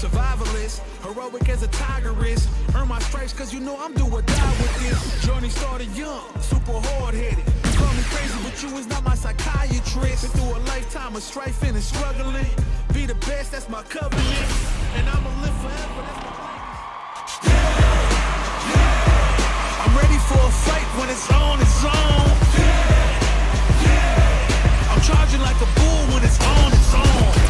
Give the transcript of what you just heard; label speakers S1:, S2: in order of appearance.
S1: Survivalist, heroic as a tiger is. Earn my stripes cause you know I'm do or die with this. Journey started young, super hard-headed. You call me crazy, but you is not my psychiatrist. Been through a lifetime of strife and struggling. Be the best, that's my covenant. And I'ma live forever, that's my I'm ready for a fight when it's on its own. I'm charging like a bull when it's on its own.